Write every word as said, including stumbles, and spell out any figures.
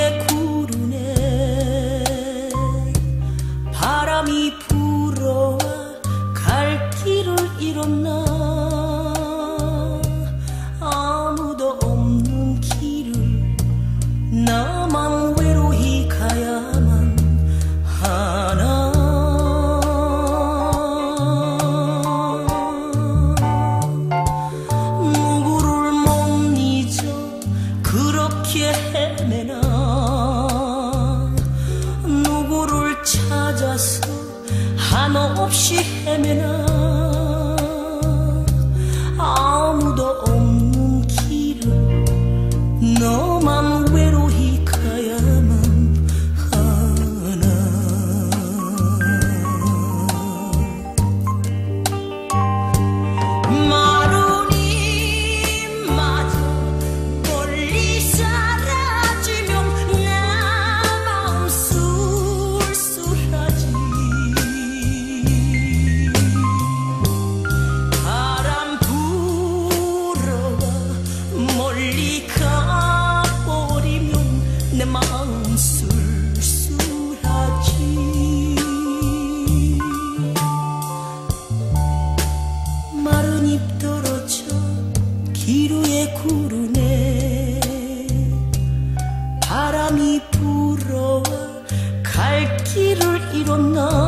기루에 구르네. 바람이 불어와 갈 길을 잃었나. 아무도 없는 길을 나만 외로이 가야만 하나. 누구를 못 잊어 그렇게 헤매나. 누구를 찾아서 한없이 헤매나. 아무도 없는 길을 너만 외로이 가야만 하나. 마루님마저 멀리 사라지면 내 마음 쓸쓸하지. 바람 불어와 멀리 가버리면 내 마음 쓸쓸하지. 마른 잎 떨어져 기루에 구르네. 바람이 불어와 갈 길을 잃었나.